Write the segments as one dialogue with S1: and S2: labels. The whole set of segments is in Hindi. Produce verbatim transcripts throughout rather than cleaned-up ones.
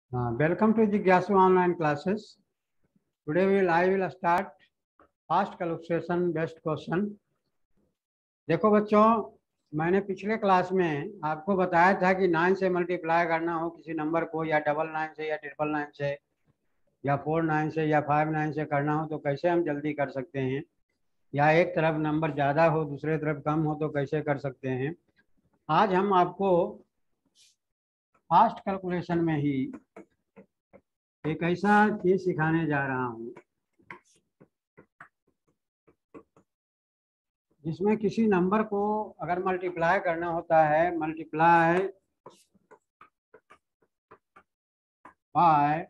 S1: Uh, welcome to Jigyasu online classes. Today we will I will start fast calculation based question. देखो बच्चों, मैंने पिछले क्लास में आपको बताया था कि नाइन से मल्टीप्लाई करना हो किसी नंबर को, या डबल नाइन से या ट्रिपल नाइन से या फोर नाइन से या फाइव नाइन से करना हो तो कैसे हम जल्दी कर सकते हैं, या एक तरफ नंबर ज़्यादा हो दूसरे तरफ कम हो तो कैसे कर सकते हैं। आज हम आपको फास्ट कैलकुलेशन में ही एक ऐसा चीज सिखाने जा रहा हूँ जिसमें किसी नंबर को अगर मल्टीप्लाई करना होता है, मल्टीप्लाई बाय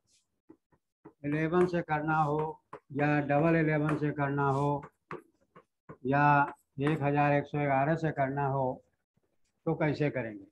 S1: इलेवन से करना हो या डबल इलेवन से करना हो या एक हजार एक सौ ग्यारह से करना हो तो कैसे करेंगे।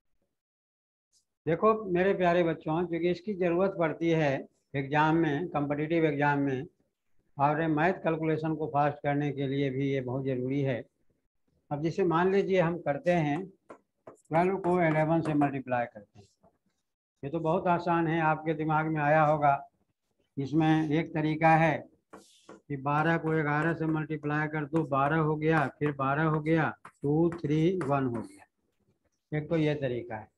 S1: देखो मेरे प्यारे बच्चों, क्योंकि इसकी ज़रूरत पड़ती है एग्ज़ाम में, कॉम्पिटिटिव एग्ज़ाम में, और मैथ कैलकुलेशन को फास्ट करने के लिए भी ये बहुत ज़रूरी है। अब जैसे मान लीजिए हम करते हैं ट्वेल्व को इलेवन से मल्टीप्लाई करते हैं, ये तो बहुत आसान है, आपके दिमाग में आया होगा। इसमें एक तरीका है कि बारह को ग्यारह से मल्टीप्लाई कर दो, बारह हो गया, फिर बारह हो गया, टू थ्री वन हो गया। एक तो ये तरीका है।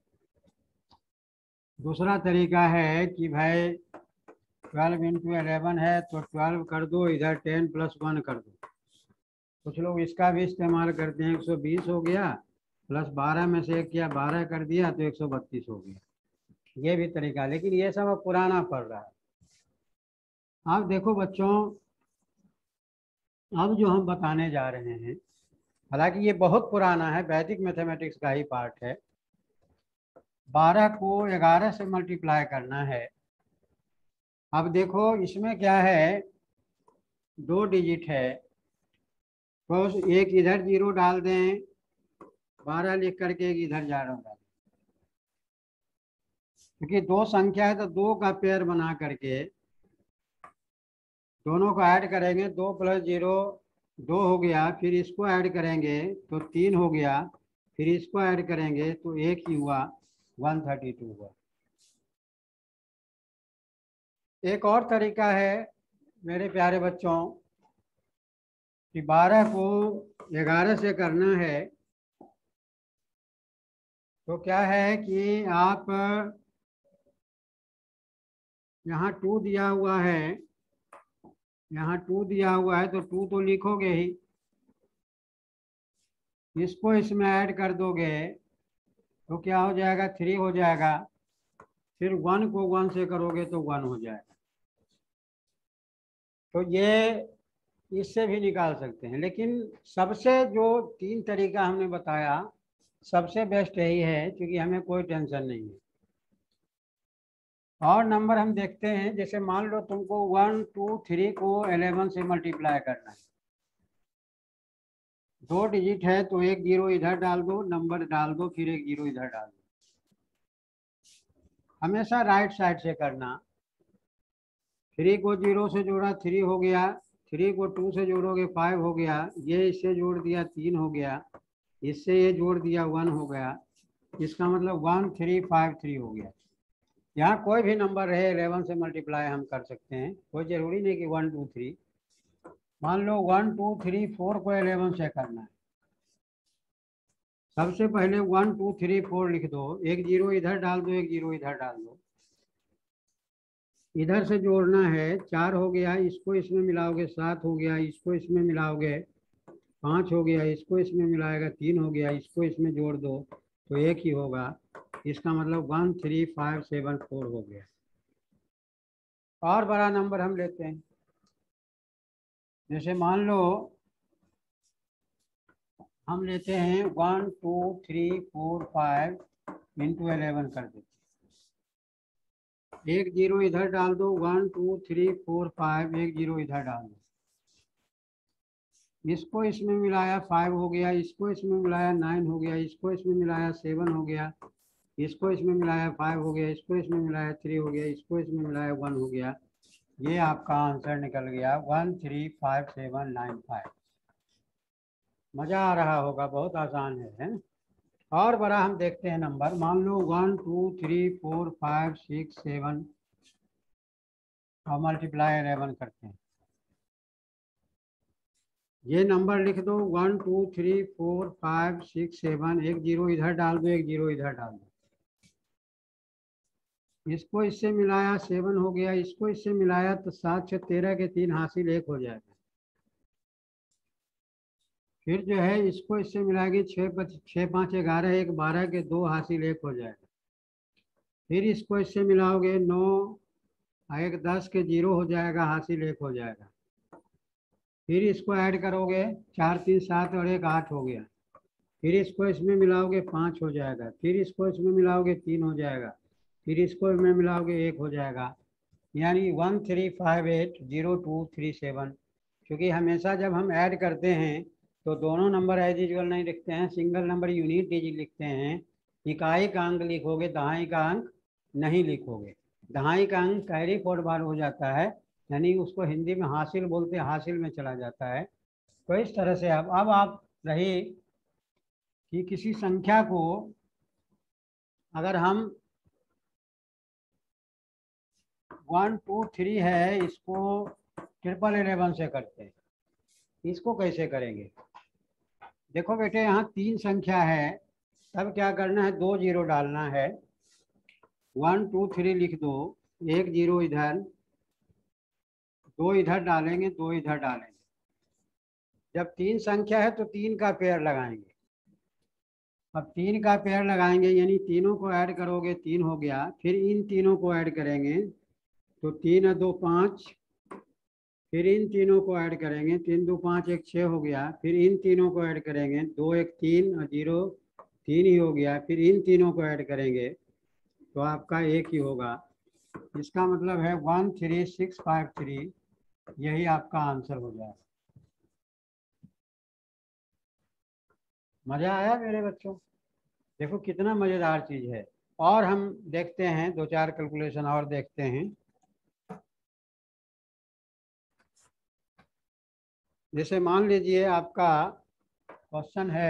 S1: दूसरा तरीका है कि भाई ट्वेल्व इंटू एलेवन है तो ट्वेल्व कर दो, इधर टेन प्लस वन कर दो। कुछ लोग इसका भी इस्तेमाल करते हैं, एक सौ बीस हो गया प्लस बारह में से एक किया बारह कर दिया तो एक सौ बत्तीस हो गया। ये भी तरीका, लेकिन ये सब अब पुराना पड़ रहा है। अब देखो बच्चों, अब जो हम बताने जा रहे हैं, हालांकि ये बहुत पुराना है, वैदिक मैथमेटिक्स का ही पार्ट है। बारह को ग्यारह से मल्टीप्लाई करना है। अब देखो इसमें क्या है, दो डिजिट है तो एक इधर जीरो डाल दें, बारह लिख करके एक इधर जा रहा हूँ, क्योंकि दो संख्या है तो दो का पेयर बना करके दोनों को ऐड करेंगे। दो प्लस जीरो दो हो गया, फिर इसको ऐड करेंगे तो तीन हो गया, फिर इसको ऐड करेंगे तो एक ही हुआ, वन थर्टी टू हुआ। एक और तरीका है मेरे प्यारे बच्चों कि बारह को ग्यारह से करना है तो क्या है कि आप यहाँ टू दिया हुआ है, यहाँ टू दिया हुआ है तो टू तो लिखोगे ही, इसको इसमें ऐड कर दोगे तो क्या हो जाएगा, थ्री हो जाएगा। फिर वन को वन से करोगे तो वन हो जाएगा। तो ये इससे भी निकाल सकते हैं, लेकिन सबसे जो तीन तरीका हमने बताया सबसे बेस्ट यही है, क्योंकि हमें कोई टेंशन नहीं है। और नंबर हम देखते हैं, जैसे मान लो तुमको वन टू थ्री को इलेवन से मल्टीप्लाई करना है, दो डिजिट है तो एक जीरो इधर डाल दो, नंबर डाल दो, फिर एक जीरो इधर डाल दो। हमेशा राइट साइड से करना। थ्री को जीरो से जोड़ा, थ्री हो गया, थ्री को टू से जोड़ोगे फाइव हो गया, ये इससे जोड़ दिया तीन हो गया, इससे ये जोड़ दिया वन हो गया। इसका मतलब वन थ्री फाइव थ्री हो गया। यहाँ कोई भी नंबर रहे इलेवन से मल्टीप्लाई हम कर सकते हैं, कोई ज़रूरी नहीं कि वन टू थ्री। मान लो वन टू थ्री फोर को इलेवन से करना है, सबसे पहले वन टू थ्री फोर लिख दो, एक जीरो इधर डाल दो, एक जीरो इधर डाल दो, इधर से जोड़ना है। चार हो गया, इसको इसमें मिलाओगे सात हो गया, इसको इसमें मिलाओगे पाँच हो गया, इसको इसमें मिलाएगा तीन हो गया, इसको इसमें जोड़ दो तो एक ही होगा। इसका मतलब one three five seven four हो गया। और बड़ा नंबर हम लेते हैं, जैसे मान लो हम लेते हैं one two three four five into eleven कर देते हैं। एक जीरो इधर डाल दो, one two three four five, एक जीरो इधर डाल दो, इसको इसमें मिलाया फाइव हो गया, इसको इसमें मिलाया नाइन हो गया, इसको इसमें मिलाया सेवन हो गया, इसको इसमें मिलाया फाइव हो गया, इसको इसमें मिलाया थ्री हो गया, इसको इसमें मिलाया वन हो गया। ये आपका आंसर निकल गया one three five seven nine five. मज़ा आ रहा होगा, बहुत आसान है, है? और बड़ा हम देखते हैं नंबर, मान लो one two three four five six seven और मल्टीप्लाई इलेवन करते हैं। ये नंबर लिख दो one two three four five six seven, एक जीरो इधर डाल दो, एक जीरो इधर डाल दो। इसको इससे मिलाया सेवन हो गया, इसको इससे मिलाया तो सात छः तेरह के तीन हासिल एक हो जाएगा। फिर जो है इसको इससे मिलाएंगे छः पच छः पाँच ग्यारह, एक बारह के दो हासिल एक हो जाएगा। फिर इसको इससे मिलाओगे नौ, एक दस के जीरो हो जाएगा, हासिल एक हो जाएगा। फिर इसको ऐड करोगे चार तीन सात और एक आठ हो गया। फिर इसको इसमें मिलाओगे पाँच हो जाएगा। फिर इसको इसमें मिलाओगे तीन हो जाएगा। फिर इसको इसमें मिलाओगे एक हो जाएगा। यानी one three five eight zero two three seven. क्योंकि हमेशा जब हम ऐड करते हैं तो दोनों नंबर एज यूजुअल नहीं लिखते हैं, सिंगल नंबर यूनिट डिजिट लिखते हैं। इकाई का अंक लिखोगे, दहाई का अंक नहीं लिखोगे। दहाई का अंक कैरी फॉर बार हो जाता है, यानी उसको हिंदी में हासिल बोलते हैं, हासिल में चला जाता है। तो इस तरह से अब अब आप रही कि किसी संख्या को अगर हम वन टू थ्री है, इसको ट्रिपल इलेवन से करते हैं। इसको कैसे करेंगे? देखो बेटे, यहाँ तीन संख्या है, तब क्या करना है, दो जीरो डालना है। वन टू थ्री लिख दो, एक जीरो इधर, दो इधर डालेंगे, दो इधर डालेंगे। जब तीन संख्या है तो तीन का पेयर लगाएंगे। अब तीन का पेयर लगाएंगे यानी तीनों को ऐड करोगे, तीन हो गया। फिर इन तीनों को ऐड करेंगे तो तीन दो पाँच। फिर इन तीनों को ऐड करेंगे, तीन दो पाँच, एक छः हो गया। फिर इन तीनों को ऐड करेंगे, दो एक तीन और जीरो तीन ही हो गया। फिर इन तीनों को ऐड करेंगे तो आपका एक ही होगा। इसका मतलब है one three six five three, यही आपका आंसर हो जाएगा। मज़ा आया मेरे बच्चों? देखो कितना मज़ेदार चीज़ है। और हम देखते हैं दो चार कैलकुलेशन और देखते हैं। जैसे मान लीजिए आपका क्वेश्चन है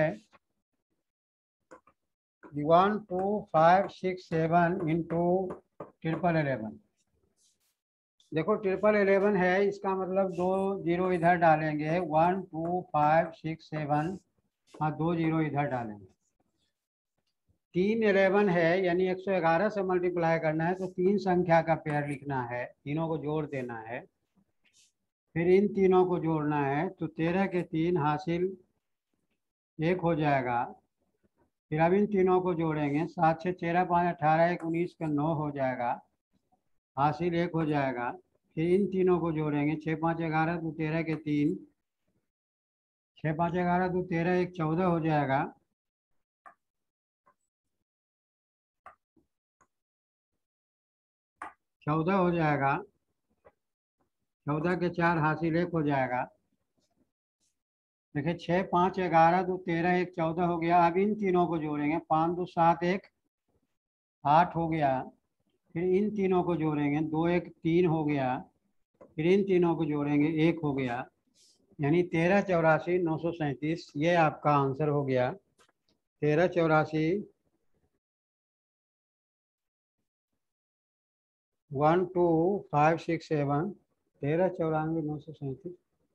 S1: one two five six seven into triple eleven. देखो ट्रिपल इलेवन है, इसका मतलब दो जीरो इधर डालेंगे, one two five six seven, हाँ दो जीरो इधर डालेंगे। तीन इलेवन है यानी एक सौ ग्यारह से मल्टीप्लाई करना है, तो तीन संख्या का पेयर लिखना है, तीनों को जोड़ देना है। फिर इन तीनों को जोड़ना है तो तेरह के तीन हासिल एक हो जाएगा। फिर अब इन तीनों को जोड़ेंगे, सात छः तेरह पाँच अठारह, एक उन्नीस का नौ हो जाएगा, हासिल एक हो जाएगा। फिर इन तीनों को जोड़ेंगे, छः पाँच ग्यारह, दो तेरह के तीन, छः पाँच ग्यारह, दो तेरह, एक चौदह हो जाएगा। चौदह हो जाएगा, चौदह के चार हासिल एक हो जाएगा। देखिए छः पाँच ग्यारह, दो तेरह, एक चौदह हो गया। अब इन तीनों को जोड़ेंगे, पाँच दो सात, एक आठ हो गया। फिर इन तीनों को जोड़ेंगे, दो एक तीन हो गया। फिर इन तीनों को जोड़ेंगे, एक हो गया। यानी तेरह चौरासी नौ सौ सैंतीस, ये आपका आंसर हो गया। तेरह चौरासी one two five six seven, तेरह चौरानवे नौ सौ सैंतीस।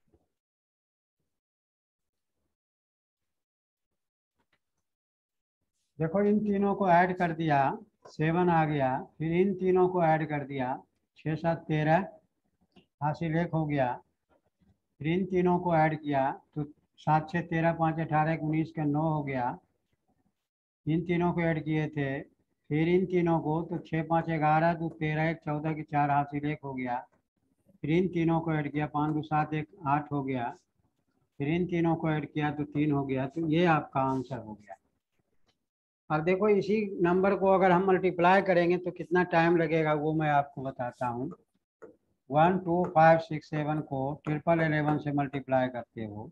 S1: देखो इन तीनों को ऐड कर दिया, सेवन आ गया। फिर इन तीनों को ऐड कर दिया, छः सात तेरह, हासिल एक हो गया। फिर इन तीनों को ऐड किया तो सात छः तेरह पाँच अठारह, एक उन्नीस का नौ हो गया। इन तीनों को ऐड किए थे, फिर इन तीनों को तो छः पाँच ग्यारह, दो तेरह, एक चौदह की चार हासिल एक हो गया। फिर इन तीनों को ऐड किया, पाँच दो सात, एक आठ हो गया। फिर इन तीनों को ऐड किया तो तीन हो गया। तो ये आपका आंसर हो गया। अब देखो इसी नंबर को अगर हम मल्टीप्लाई करेंगे तो कितना टाइम लगेगा वो मैं आपको बताता हूँ। One two five six seven को ट्रिपल इलेवन से मल्टीप्लाई करते हो,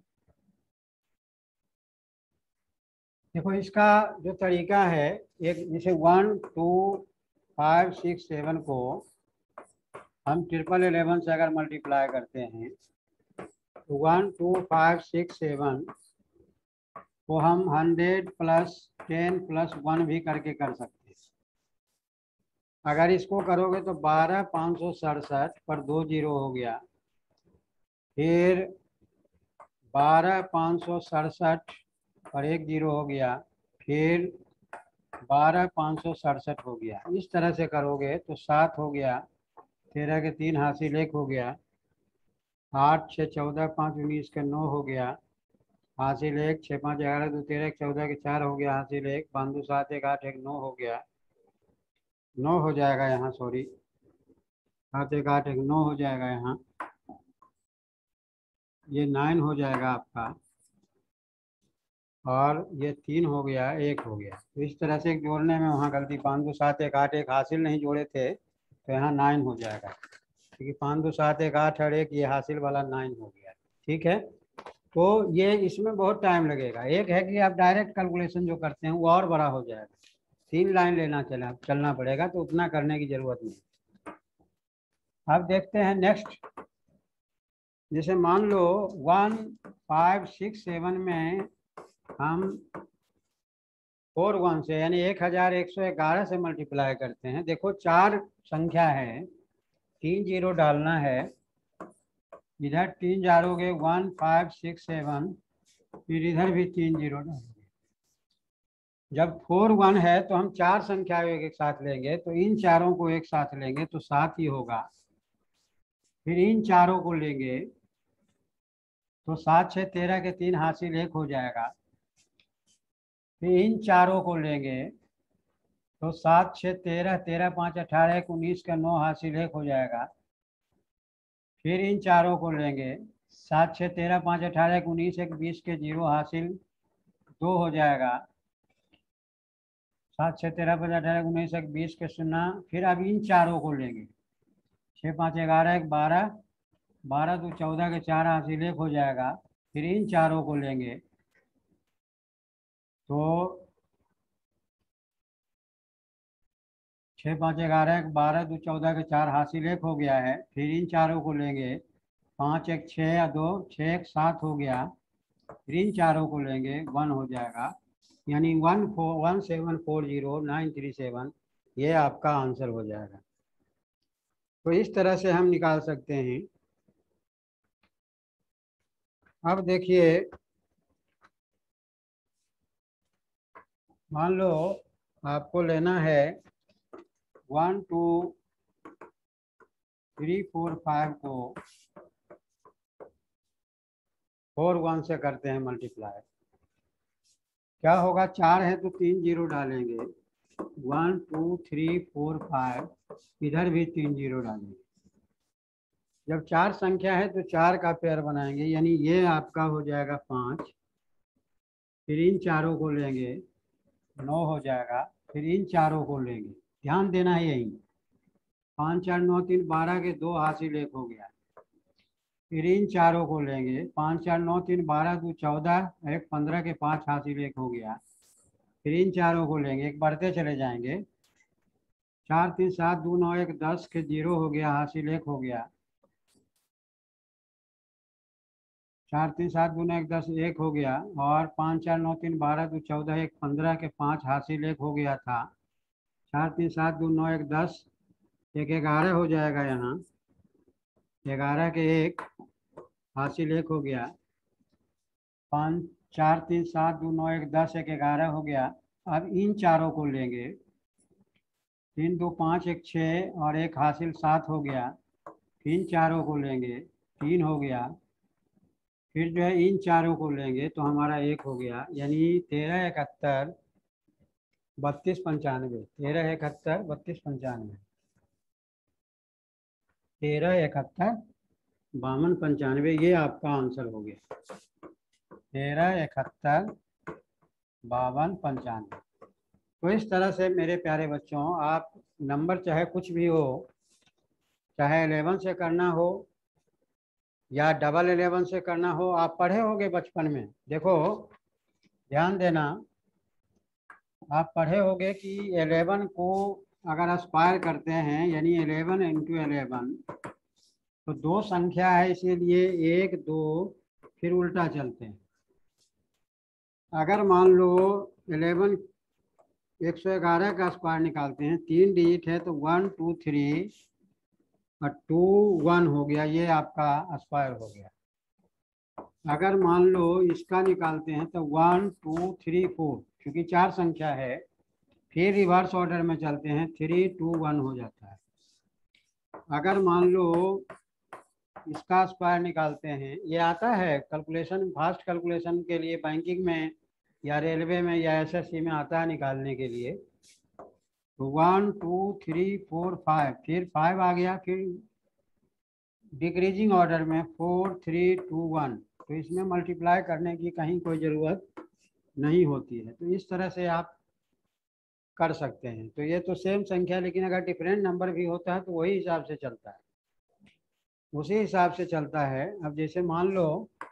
S1: देखो इसका जो तरीका है, एक जैसे one two five six seven को हम ट्रिपल इलेवन से अगर मल्टीप्लाई करते हैं तो one two five six seven वो हम hundred plus ten plus one भी करके कर सकते हैं। अगर इसको करोगे तो बारह पाँच सौ सड़सठ पर दो जीरो हो गया, फिर बारह पाँच सौ सड़सठ और एक जीरो हो गया, फिर बारह पाँच सौ सड़सठ हो गया। इस तरह से करोगे तो सात हो गया, तेरह के तीन हासिल एक हो गया, आठ छः चौदह पाँच उन्नीस के नौ हो गया, हासिल एक, छः पाँच ग्यारह दो तेरह एक चौदह के चार हो गया, हासिल एक, पाँच दो सात एक आठ एक नौ हो गया, नौ हो जाएगा यहाँ, सॉरी सात एक आठ एक नौ हो जाएगा यहाँ, ये नाइन हो जाएगा आपका, और ये तीन हो गया, एक हो गया। तो इस तरह से जोड़ने में वहाँ गलती, पाँच दो सात एक आठ एक हासिल नहीं जोड़े थे तो यहाँ नाइन हो जाएगा, क्योंकि पाँच दो सात एक आठ और एक ये हासिल वाला नाइन हो गया। ठीक है, तो ये इसमें बहुत टाइम लगेगा। एक है कि आप डायरेक्ट कैलकुलेशन जो करते हैं वो और बड़ा हो जाएगा, तीन लाइन लेना चला चलना पड़ेगा, तो उतना करने की जरूरत नहीं। अब देखते हैं नेक्स्ट। जैसे मान लो वन फाइव सिक्स सेवन में हम फोर वन से यानी एक हजार एक सौ ग्यारह से मल्टीप्लाई करते हैं। देखो चार संख्या है, तीन जीरो डालना है, इधर तीन जारोगे वन फाइव सिक्स सेवन, फिर इधर भी तीन जीरो डालोगे। जब फोर वन है तो हम चार संख्या एक, एक साथ लेंगे, तो इन चारों को एक साथ लेंगे तो सात ही होगा, फिर इन चारों को लेंगे तो सात छः तेरह के तीन हासिल एक हो जाएगा, फिर इन चारों को लेंगे तो सात छः तेरह, तेरह पाँच अठारह एक उन्नीस का नौ हासिल एक हो जाएगा, फिर इन चारों को लेंगे, सात छः तेरह पाँच अठारह एक उन्नीस एक बीस के जीरो हासिल दो हो जाएगा, सात छः तेरह पाँच अठारह उन्नीस एक बीस के शून्य, फिर अब इन चारों को लेंगे, छः पाँच ग्यारह एक बारह, बारह दो चौदह के चार हासिल एक हो जाएगा, फिर इन चारों को लेंगे तो छः पाँच ग्यारह एक बारह दो चौदह के चार हासिल एक हो गया है, फिर इन चारों को लेंगे, पाँच एक छः या दो, छः एक सात हो गया, फिर इन चारों को लेंगे, वन हो जाएगा, यानी one four one seven four zero nine three seven, ये आपका आंसर हो जाएगा। तो इस तरह से हम निकाल सकते हैं। अब देखिए, मान लो आपको लेना है one two three four five को फोर वन से करते हैं मल्टीप्लाई, क्या होगा, चार है तो तीन जीरो डालेंगे, one two three four five, इधर भी तीन जीरो डालेंगे। जब चार संख्या है तो चार का पेयर बनाएंगे, यानी ये आपका हो जाएगा पाँच, फिर इन चारों को लेंगे, नौ हो जाएगा, फिर इन चारों को लेंगे, ध्यान देना है यही, पाँच चार नौ तीन बारह के दो हासिल एक हो गया, फिर इन चारों को लेंगे, पाँच चार नौ तीन बारह दो चौदह, एक पंद्रह के पाँच हासिल एक हो गया, फिर इन चारों को लेंगे, एक बढ़ते चले जाएंगे, चार तीन सात दो नौ एक दस के जीरो हो गया, हासिल एक हो गया, चार तीन सात दो नौ एक दस एक हो गया, और पाँच चार नौ तीन बारह दो चौदह एक पंद्रह के पाँच हासिल एक हो गया था, चार तीन सात दो नौ एक दस, एक ग्यारह हो जाएगा यहाँ, ग्यारह के एक हासिल एक हो गया, पाँच चार तीन सात दो नौ एक दस, एक ग्यारह हो गया। अब इन चारों को लेंगे, तीन दो पाँच एक छः और एक हासिल सात हो गया, इन चारों को लेंगे, तीन हो गया, फिर जो है इन चारों को लेंगे तो हमारा एक हो गया, यानी तेरह इकहत्तर बत्तीस पंचानवे, तेरह इकहत्तर बत्तीस पंचानवे, तेरह इकहत्तर बावन पंचानवे, ये आपका आंसर हो गया, तेरह इकहत्तर बावन पंचानवे। तो इस तरह से मेरे प्यारे बच्चों, आप नंबर चाहे कुछ भी हो, चाहे इलेवन से करना हो या डबल इलेवन से करना हो, आप पढ़े होंगे बचपन में। देखो ध्यान देना, आप पढ़े होंगे कि इलेवन को अगर स्क्वायर करते हैं, यानी इलेवन इंटू इलेवन, तो दो संख्या है इसीलिए एक दो फिर उल्टा चलते हैं, अगर मान लो इलेवन एक सौ ग्यारह का स्क्वायर निकालते हैं, तीन डिजिट है तो वन टू थ्री और टू वन हो गया, ये आपका स्क्वायर हो गया। अगर मान लो इसका निकालते हैं तो वन टू थ्री फोर, क्योंकि चार संख्या है, फिर रिवर्स ऑर्डर में चलते हैं, थ्री टू वन हो जाता है। अगर मान लो इसका स्क्वायर निकालते हैं, ये आता है कैलकुलेशन, फास्ट कैलकुलेशन के लिए बैंकिंग में या रेलवे में या एसएससी में आता है निकालने के लिए। तो one two three four five, फिर फाइव आ गया, फिर डिक्रीजिंग ऑर्डर में फोर थ्री टू वन, तो इसमें मल्टीप्लाई करने की कहीं कोई ज़रूरत नहीं होती है। तो इस तरह से आप कर सकते हैं। तो ये तो सेम संख्या, लेकिन अगर डिफरेंट नंबर भी होता है तो वही हिसाब से चलता है, उसी हिसाब से चलता है। अब जैसे मान लो,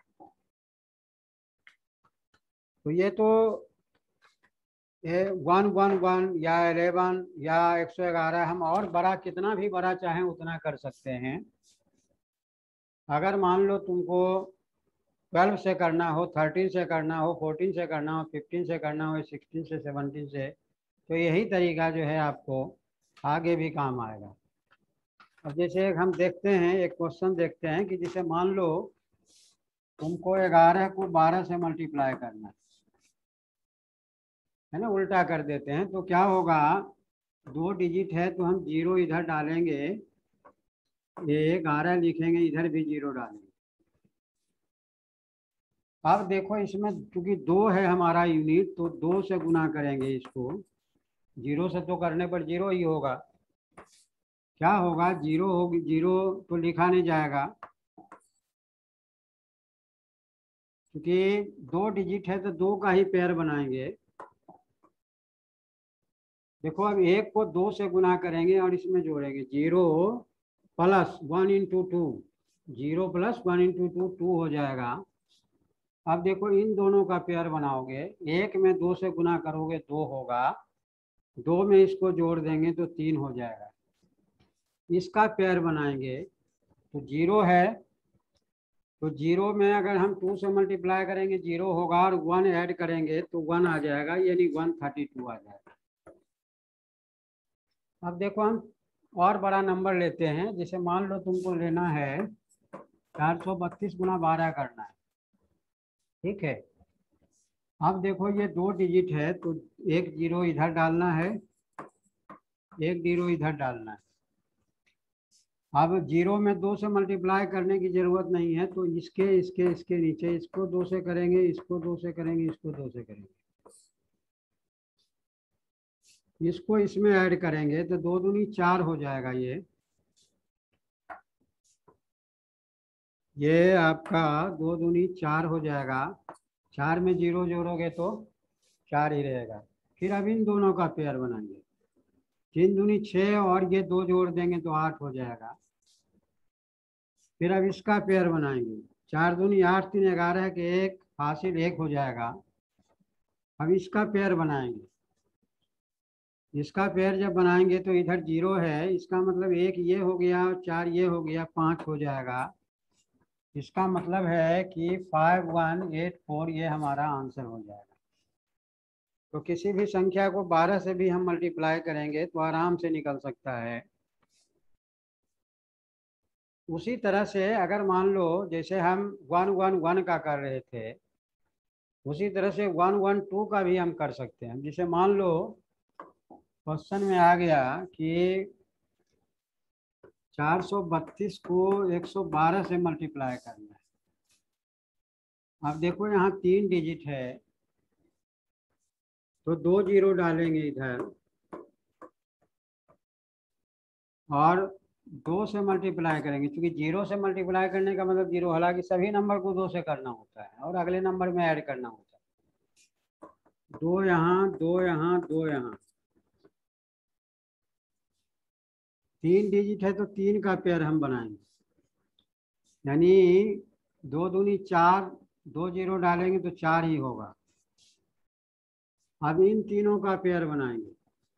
S1: तो ये तो ये वन वन वन या इलेवन या एक सौ ग्यारह, हम और बड़ा कितना भी बड़ा चाहें उतना कर सकते हैं। अगर मान लो तुमको ट्वेल्व से करना हो, थर्टीन से करना हो, फोर्टीन से करना हो, फिफ्टीन से करना हो, सिक्सटीन से, सेवनटीन से, तो यही तरीका जो है आपको आगे भी काम आएगा। अब जैसे एक हम देखते हैं, एक क्वेश्चन देखते हैं कि जैसे मान लो तुमको ग्यारह को बारह से मल्टीप्लाई करना है ना, उल्टा कर देते हैं तो क्या होगा, दो डिजिट है तो हम जीरो इधर डालेंगे, ये ग्यारह लिखेंगे, इधर भी जीरो डालेंगे। अब देखो इसमें क्योंकि दो है हमारा यूनिट, तो दो से गुना करेंगे इसको, जीरो से तो करने पर जीरो ही होगा। क्या होगा, जीरो होगी, जीरो तो लिखा नहीं जाएगा क्योंकि दो डिजिट है तो दो का ही पेयर बनाएंगे। देखो अब एक को दो से गुना करेंगे और इसमें जोड़ेंगे, zero plus one into two, zero plus one into two, two हो जाएगा। अब देखो इन दोनों का पेयर बनाओगे, एक में दो से गुना करोगे दो होगा, दो में इसको जोड़ देंगे तो तीन हो जाएगा। इसका पेयर बनाएंगे तो जीरो है, तो जीरो में अगर हम टू से मल्टीप्लाई करेंगे जीरो होगा, और वन ऐड करेंगे तो वन आ जाएगा, यानी वन थर्टी टू आ जाएगा। अब देखो हम और बड़ा नंबर लेते हैं, जैसे मान लो तुमको लेना है चार सौ बत्तीस गुना बारह करना है, ठीक है। अब देखो ये दो डिजिट है तो एक जीरो इधर डालना है, एक जीरो इधर डालना है। अब जीरो में दो से मल्टीप्लाई करने की जरूरत नहीं है, तो इसके इसके इसके नीचे इसको दो से करेंगे, इसको दो से करेंगे, इसको दो से करेंगे, इसको इसमें ऐड करेंगे तो दो दूनी चार हो जाएगा। ये ये आपका दो दूनी चार हो जाएगा, चार में जीरो जोड़ोगे तो चार ही रहेगा। फिर अब इन दोनों का पेयर बनाएंगे, तीन दूनी छः और ये दो जोड़ देंगे तो आठ हो जाएगा। फिर अब इसका पेयर बनाएंगे, चार दूनी आठ, तीन ग्यारह के एक, हासिल एक हो जाएगा। अब इसका पेयर बनाएंगे, इसका पेयर जब बनाएंगे तो इधर जीरो है, इसका मतलब एक ये हो गया और चार ये हो गया, पाँच हो जाएगा। इसका मतलब है कि फाइव वन एट फोर ये हमारा आंसर हो जाएगा। तो किसी भी संख्या को बारह से भी हम मल्टीप्लाई करेंगे तो आराम से निकल सकता है। उसी तरह से अगर मान लो जैसे हम वन वन वन का कर रहे थे, उसी तरह से वन वन टू का भी हम कर सकते हैं। जैसे मान लो क्वेश्चन में आ गया कि चार सौ बत्तीस को एक सौ बारह से मल्टीप्लाई करना है। अब देखो यहाँ तीन डिजिट है तो दो जीरो डालेंगे इधर, और दो से मल्टीप्लाई करेंगे, क्योंकि जीरो से मल्टीप्लाई करने का मतलब जीरो, हालांकि सभी नंबर को दो से करना होता है और अगले नंबर में ऐड करना होता है। दो यहाँ, दो यहाँ, दो यहाँ, तीन डिजिट है तो तीन का पेयर हम बनाएंगे, यानी दो दूनी चार, दो जीरो डालेंगे तो चार ही होगा। अब इन तीनों का पेयर बनाएंगे,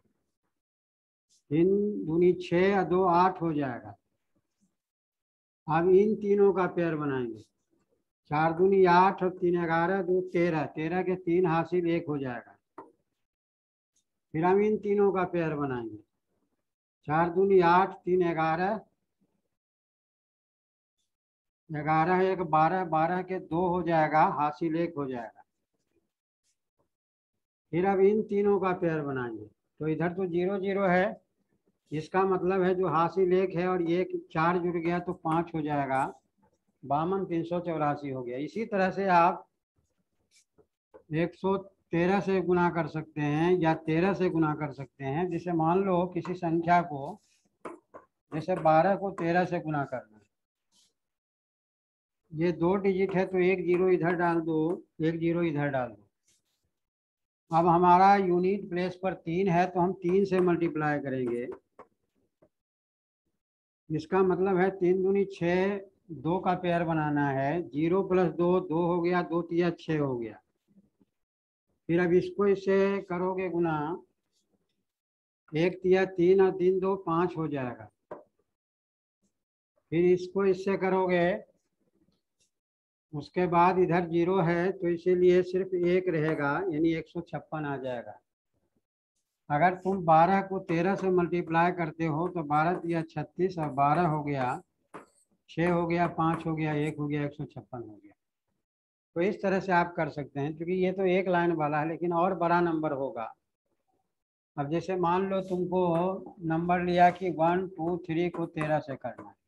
S1: तीन दूनी छः और दो आठ हो जाएगा। अब इन तीनों का पेयर बनाएंगे, चार दूनी आठ और तीन ग्यारह, दो तेरह, तेरह के तीन हासिल एक हो जाएगा। फिर हम इन तीनों का पेयर बनाएंगे। चार दूनी आठ, तीन ग्यारह, ग्यारह एक बारह, बारह के दो हो जाएगा, हासिल एक हो जाएगा। फिर अब इन तीनों का पेयर बनाएंगे। तो इधर तो जीरो जीरो है, इसका मतलब है जो हासिल एक है और ये चार जुड़ गया तो पाँच हो जाएगा। बावन तीन सौ चौरासी हो गया। इसी तरह से आप एक सौ तेरह से गुना कर सकते हैं या तेरह से गुना कर सकते हैं। जैसे मान लो किसी संख्या को, जैसे बारह को तेरह से गुना करना है, ये दो डिजिट है तो एक जीरो इधर डाल दो, एक जीरो इधर डाल दो। अब हमारा यूनिट प्लेस पर तीन है तो हम तीन से मल्टीप्लाई करेंगे। इसका मतलब है तीन दूनी छः, दो का पेयर बनाना है। जीरो प्लस दो, दो हो गया, दो तिया छः हो गया। फिर अब इसको इससे करोगे गुना, एक तिया तीन और तीन दो पाँच हो जाएगा। फिर इसको इससे करोगे, उसके बाद इधर जीरो है तो इसीलिए सिर्फ एक रहेगा, यानी एक सौ छप्पन आ जाएगा। अगर तुम बारह को तेरह से मल्टीप्लाई करते हो तो बारह तिया छत्तीस और बारह हो गया, छः हो गया, पाँच हो गया, एक हो गया, एक सौ छप्पन हो गया। तो इस तरह से आप कर सकते हैं, क्योंकि ये तो एक लाइन वाला है लेकिन और बड़ा नंबर होगा। अब जैसे मान लो तुमको नंबर लिया कि वन टू थ्री को तेरह से करना है,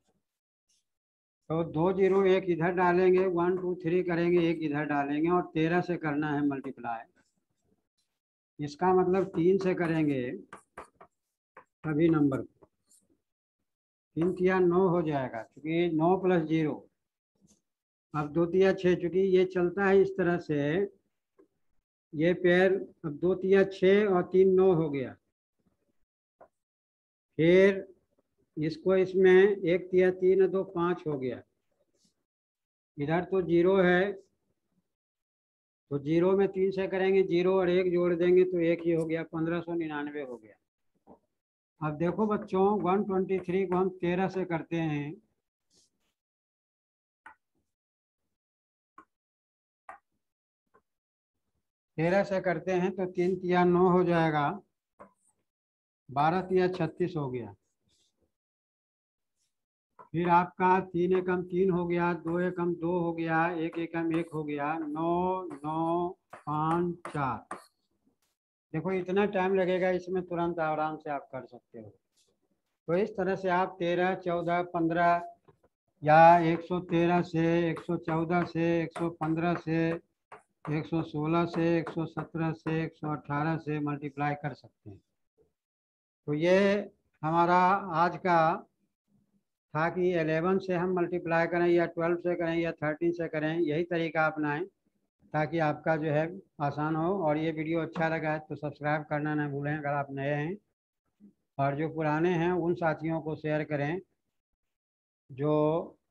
S1: तो दो जीरो एक इधर डालेंगे, वन टू थ्री करेंगे, एक इधर डालेंगे और तेरह से करना है मल्टीप्लाई। इसका मतलब तीन से करेंगे सभी नंबर को, तीन तिया नौ हो जाएगा, क्योंकि नौ प्लस जीरो। अब दो तिया छः, चूँकि ये चलता है इस तरह से, ये पेयर, अब दो तिया छः और तीन नौ हो गया। फिर इसको इसमें एक तिया तीन दो पाँच हो गया। इधर तो जीरो है तो जीरो में तीन से करेंगे, जीरो और एक जोड़ देंगे तो एक ही हो गया, पंद्रह सौ निन्यानवे हो गया। अब देखो बच्चों, वन ट्वेंटी थ्री को हम तेरह से करते हैं, तेरह से करते हैं तो तीन तिया नौ हो जाएगा, बारह तिया छत्तीस हो गया। फिर आपका तीन एकम तीन हो गया, दो एकम दो हो गया, एक एकम एक हो गया, नौ नौ पाँच चार। देखो इतना टाइम लगेगा, इसमें तुरंत आराम से आप कर सकते हो। तो इस तरह से आप तेरह, चौदह, पंद्रह या एक सौ तेरह से, एक सौ चौदह से, एक सौ पंद्रह से, एक सौ सोलह से, एक सौ सत्रह से, एक सौ अठारह से मल्टीप्लाई कर सकते हैं। तो ये हमारा आज का था कि ग्यारह से हम मल्टीप्लाई करें या बारह से करें या तेरह से करें, यही तरीका अपनाएं ताकि आपका जो है आसान हो। और ये वीडियो अच्छा लगा है तो सब्सक्राइब करना ना भूलें अगर आप नए हैं, और जो पुराने हैं उन साथियों को शेयर करें जो